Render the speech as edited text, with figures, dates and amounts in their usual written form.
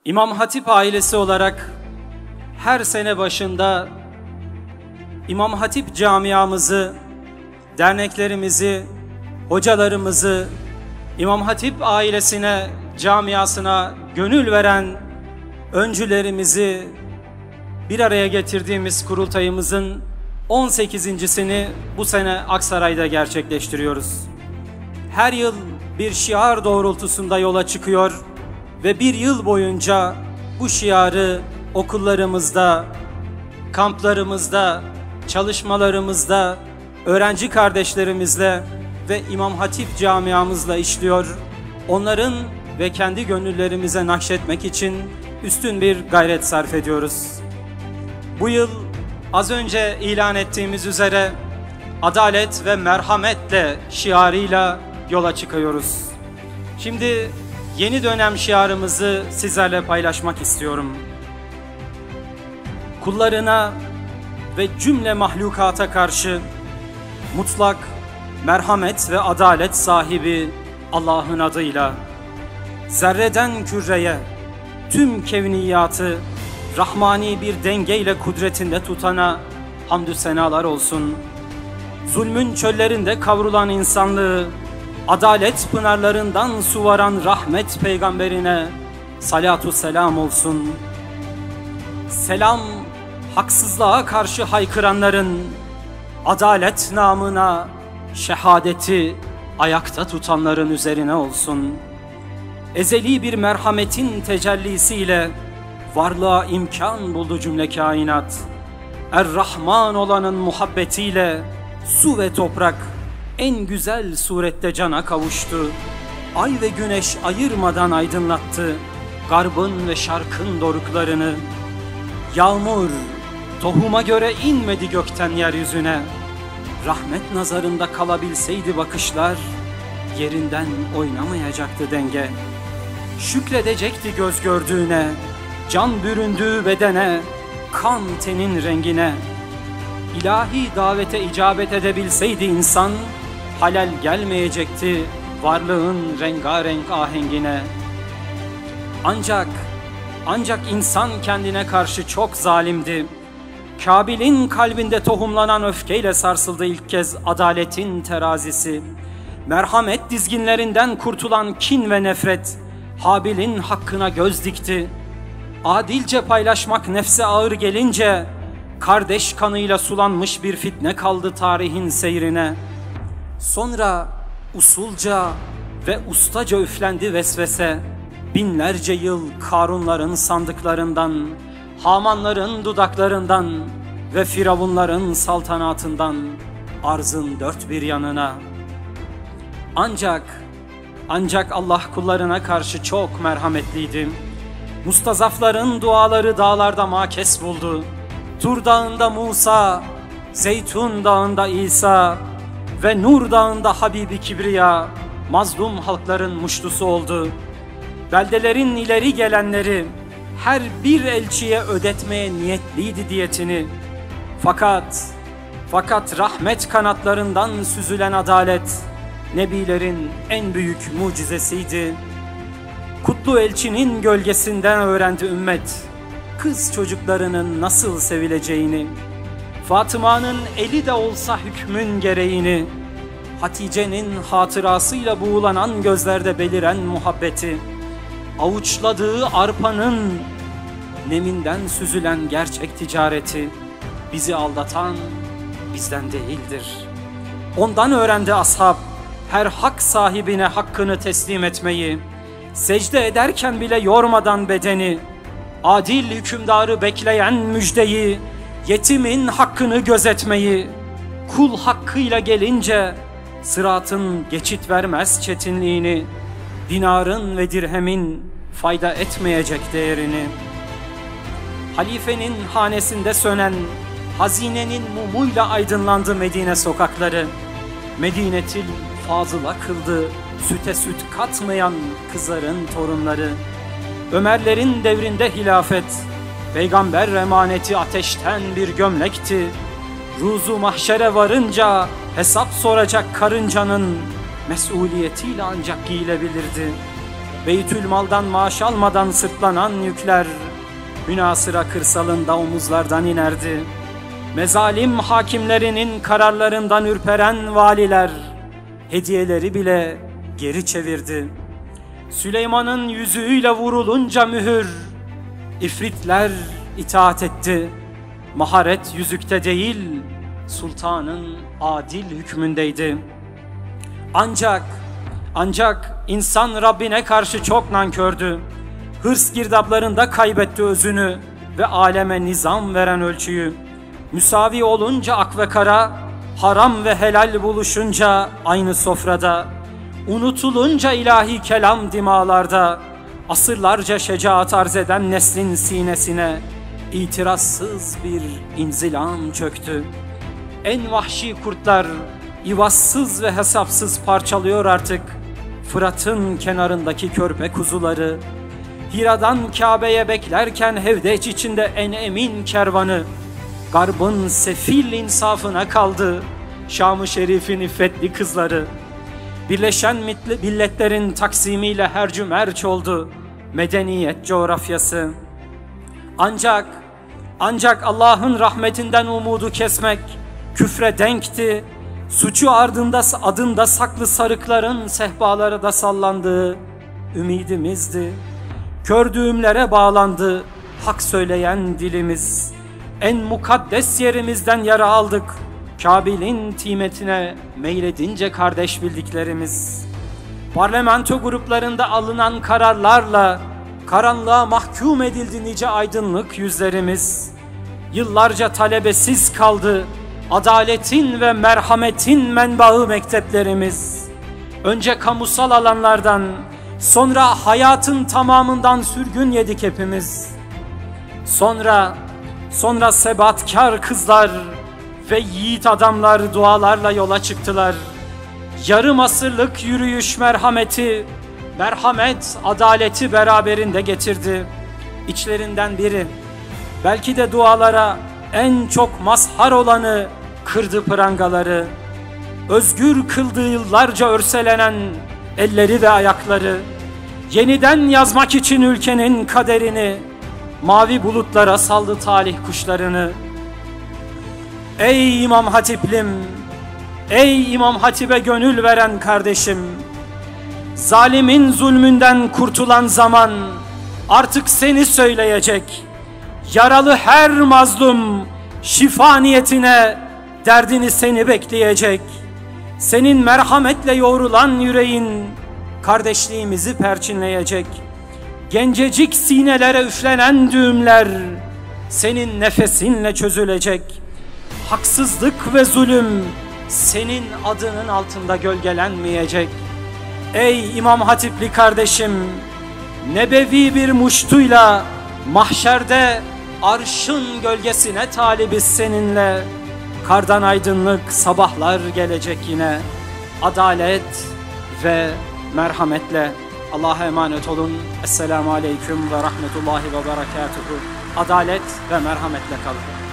İmam Hatip ailesi olarak her sene başında İmam Hatip camiamızı, derneklerimizi, hocalarımızı, İmam Hatip ailesine, camiasına gönül veren öncülerimizi bir araya getirdiğimiz kurultayımızın 18.sini bu sene Aksaray'da gerçekleştiriyoruz. Her yıl bir şiar doğrultusunda yola çıkıyor ve bir yıl boyunca bu şiarı okullarımızda, kamplarımızda, çalışmalarımızda, öğrenci kardeşlerimizle ve İmam Hatip camiamızla işliyor. Onların ve kendi gönüllerimize nakşetmek için üstün bir gayret sarf ediyoruz. Bu yıl az önce ilan ettiğimiz üzere adalet ve merhametle şiarıyla yola çıkıyoruz. Şimdi yeni dönem şiarımızı sizlerle paylaşmak istiyorum. Kullarına ve cümle mahlukata karşı mutlak merhamet ve adalet sahibi Allah'ın adıyla, zerreden küreye, tüm kevniyatı rahmani bir dengeyle kudretinde tutana hamdü senalar olsun. Zulmün çöllerinde kavrulan insanlığı adalet pınarlarından suvaran rahmet peygamberine salatu selam olsun. Selam, haksızlığa karşı haykıranların adalet namına şehadeti ayakta tutanların üzerine olsun. Ezeli bir merhametin tecellisiyle varlığa imkan buldu cümle kainat. Er-Rahman olanın muhabbetiyle su ve toprak en güzel surette cana kavuştu. Ay ve güneş ayırmadan aydınlattı garbın ve şarkın doruklarını. Yağmur tohuma göre inmedi gökten yeryüzüne. Rahmet nazarında kalabilseydi bakışlar, yerinden oynamayacaktı denge. Şükredecekti göz gördüğüne, can büründüğü bedene, kan tenin rengine. İlahi davete icabet edebilseydi insan, halal gelmeyecekti varlığın rengarenk ahengine. Ancak insan kendine karşı çok zalimdi. Kabil'in kalbinde tohumlanan öfkeyle sarsıldı ilk kez adaletin terazisi. Merhamet dizginlerinden kurtulan kin ve nefret, Habil'in hakkına göz dikti. Adilce paylaşmak nefse ağır gelince, kardeş kanıyla sulanmış bir fitne kaldı tarihin seyrine. Sonra usulca ve ustaca üflendi vesvese, binlerce yıl Karunların sandıklarından, Hamanların dudaklarından ve Firavunların saltanatından arzın dört bir yanına. Ancak Allah kullarına karşı çok merhametliydi. Mustazafların duaları dağlarda makes buldu. Tur dağında Musa, Zeytun dağında İsa ve Nur dağında Habibi Kibriya mazlum halkların muştusu oldu. Beldelerin ileri gelenleri her bir elçiye ödetmeye niyetliydi diyetini. Fakat rahmet kanatlarından süzülen adalet nebilerin en büyük mucizesiydi. Kutlu elçinin gölgesinden öğrendi ümmet kız çocuklarının nasıl sevileceğini. Fatıma'nın eli de olsa hükmün gereğini, Hatice'nin hatırasıyla buğulanan gözlerde beliren muhabbeti, avuçladığı arpanın neminden süzülen gerçek ticareti, bizi aldatan bizden değildir. Ondan öğrendi ashab her hak sahibine hakkını teslim etmeyi, secde ederken bile yormadan bedeni, adil hükümdarı bekleyen müjdeyi, yetimin hakkını gözetmeyi, kul hakkıyla gelince sıratın geçit vermez çetinliğini, dinarın ve dirhemin fayda etmeyecek değerini. Halifenin hanesinde sönen hazinenin mumuyla aydınlandı Medine sokakları. Medinetil Fazıl'a kıldı süte süt katmayan kızların torunları. Ömerlerin devrinde hilafet, peygamber emaneti ateşten bir gömlekti. Ruzu mahşere varınca hesap soracak karıncanın mesuliyetiyle ancak giyilebilirdi. Beytülmal'dan maaş almadan sırtlanan yükler münasıra kırsalında omuzlardan inerdi. Mezalim hakimlerinin kararlarından ürperen valiler hediyeleri bile geri çevirdi. Süleyman'ın yüzüğüyle vurulunca mühür, ifritler itaat etti. Maharet yüzükte değil, sultanın adil hükmündeydi. Ancak insan Rabbine karşı çok nankördü. Hırs girdaplarında kaybetti özünü ve aleme nizam veren ölçüyü. Müsavi olunca ak ve kara, haram ve helal buluşunca aynı sofrada, unutulunca ilahi kelam dimalarda, asırlarca şecaat arz eden neslin sinesine itirazsız bir inzilam çöktü. En vahşi kurtlar ivazsız ve hesapsız parçalıyor artık Fırat'ın kenarındaki körpe kuzuları. Hira'dan Kabe'ye beklerken hevdeç içinde en emin kervanı, Garbın sefil insafına kaldı Şam-ı Şerif'in iffetli kızları. Birleşen milletlerin taksimiyle hercümerç oldu medeniyet coğrafyası. Ancak Allah'ın rahmetinden umudu kesmek küfre denkti. Suçu adında saklı sarıkların sehpaları da sallandığı ümidimizdi. Kör düğümlere bağlandı hak söyleyen dilimiz. En mukaddes yerimizden yara aldık Kabil'in timetine meyledince kardeş bildiklerimiz. Parlamento gruplarında alınan kararlarla karanlığa mahkum edildi nice aydınlık yüzlerimiz. Yıllarca talebesiz kaldı adaletin ve merhametin menbaı mekteplerimiz. Önce kamusal alanlardan, sonra hayatın tamamından sürgün yedik hepimiz. Sonra sebatkar kızlar ve yiğit adamlar dualarla yola çıktılar. Yarım asırlık yürüyüş merhamet, adaleti beraberinde getirdi. İçlerinden biri, belki de dualara en çok mazhar olanı, kırdı prangaları. Özgür kıldığı yıllarca örselenen elleri ve ayakları, yeniden yazmak için ülkenin kaderini, mavi bulutlara saldı talih kuşlarını. Ey İmam Hatiplim, ey İmam Hatip'e gönül veren kardeşim, zalimin zulmünden kurtulan zaman artık seni söyleyecek. Yaralı her mazlum şifa niyetine derdini seni bekleyecek. Senin merhametle yoğrulan yüreğin kardeşliğimizi perçinleyecek. Gencecik sinelere üflenen düğümler senin nefesinle çözülecek. Haksızlık ve zulüm senin adının altında gölgelenmeyecek. Ey İmam Hatipli kardeşim, nebevi bir muştuyla mahşerde arşın gölgesine talibiz seninle. Kardan aydınlık sabahlar gelecek yine. Adalet ve merhametle Allah'a emanet olun. Esselamu Aleyküm ve Rahmetullahi ve Berekatuhu. Adalet ve merhametle kalın.